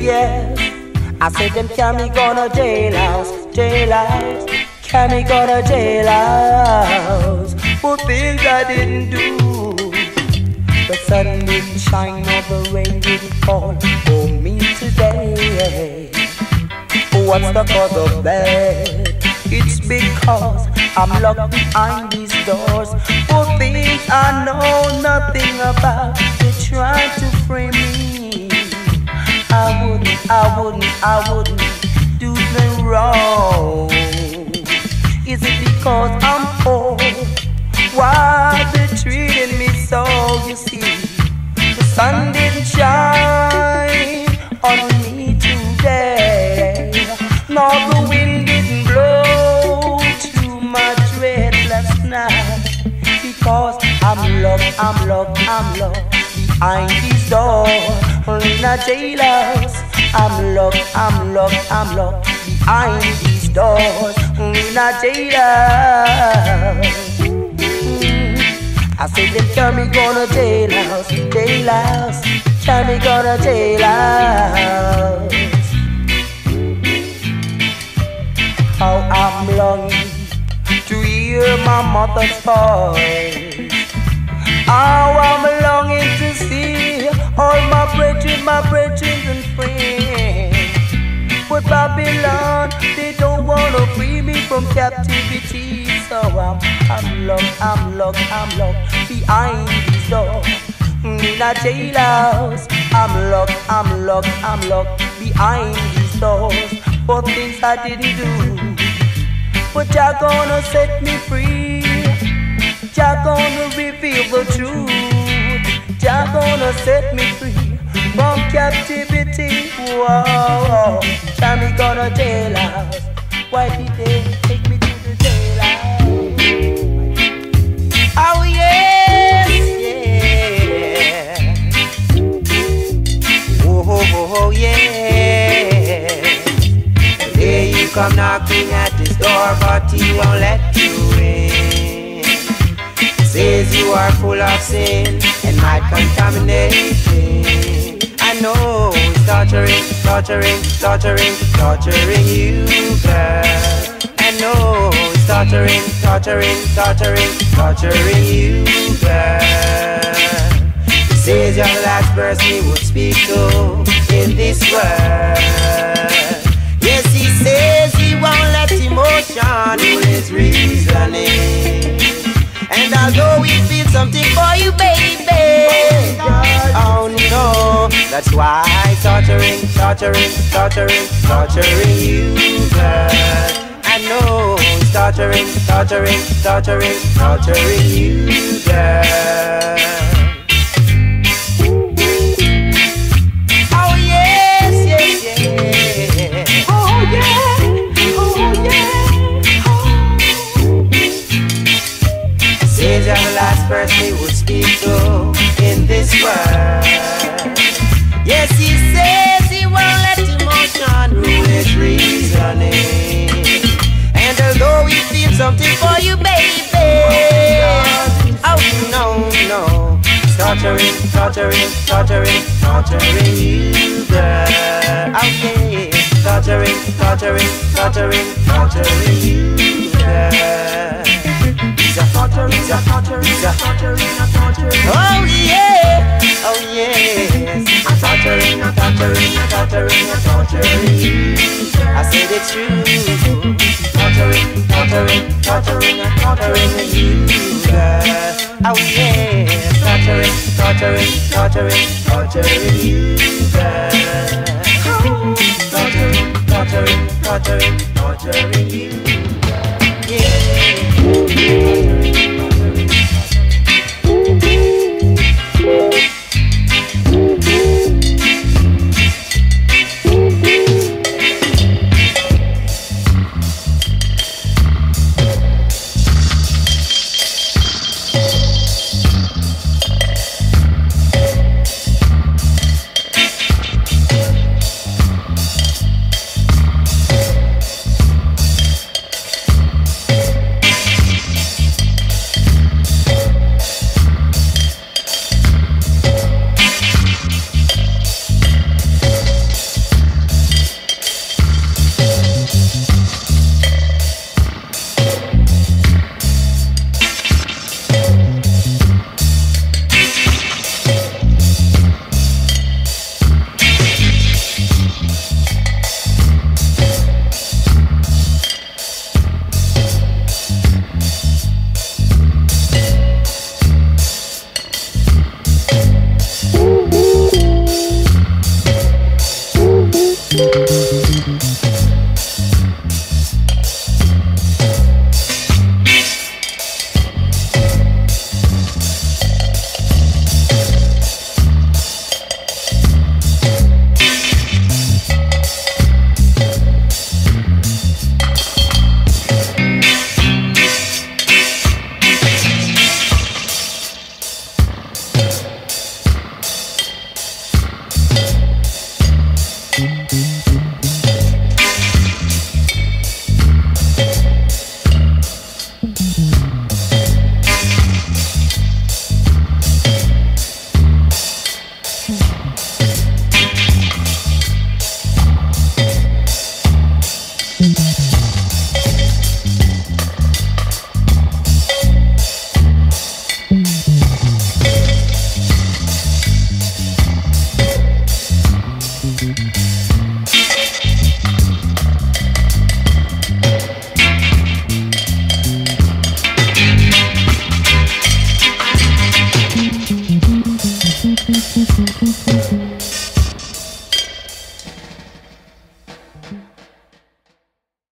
Yes, I said them carry me gonna jailhouse, jailhouse. Carry me gonna jailhouse for things I didn't do. The sun didn't shine or the rain didn't fall for me today. What's the cause of that? It's because I'm locked behind these doors for things I know nothing about. They try to frame me. I wouldn't do them wrong. Is it because I'm poor? Why they treating me so? You see, the sun didn't shine on me today, nor the wind didn't blow too much red last night. Because I'm locked behind these doors in a jailhouse. I'm locked behind these doors in a jailhouse. I say them carry me gonna jailhouse, jailhouse. Carry me gonna jailhouse. How I'm longing to hear my mother's voice. How I'm longing to see all my brethren and friends. But Babylon, they don't wanna free me from captivity. So I'm locked behind these doors in a jailhouse. I'm locked behind these doors for things I didn't do. But Jah gonna set me free. Jah gonna reveal the truth. Jah gonna set me free from captivity. Whoa, Jah me gonna jailhouse. Why did they take me to the jailhouse? Oh yes, yeah. Oh yeah. There you come knocking at this door, but he won't let you in. Says you are full of sin and might contamination. I know it's torturing you, girl. I know it's torturing you, girl. He says you're the last person he would speak to in this world. Yes, he says he won't let emotion rule his reasoning. And although we feel something for you, baby, oh no, that's why torturing you, girl. I know it's torturing you, girl. Oh yes, yeah. Oh yeah. Says you're the last person he would speak to in this world. Yes, he says he won't let emotion rule his reasoning. And although we feel something for you, baby, oh no, it's torturing you, girl. Okay, torturing you, girl. He's a torturing. Oh yeah, I'm torturing you. I said it's true. Torturing you, girl. Oh yeah, torturing you, girl. Torturing you, girl. Yeah.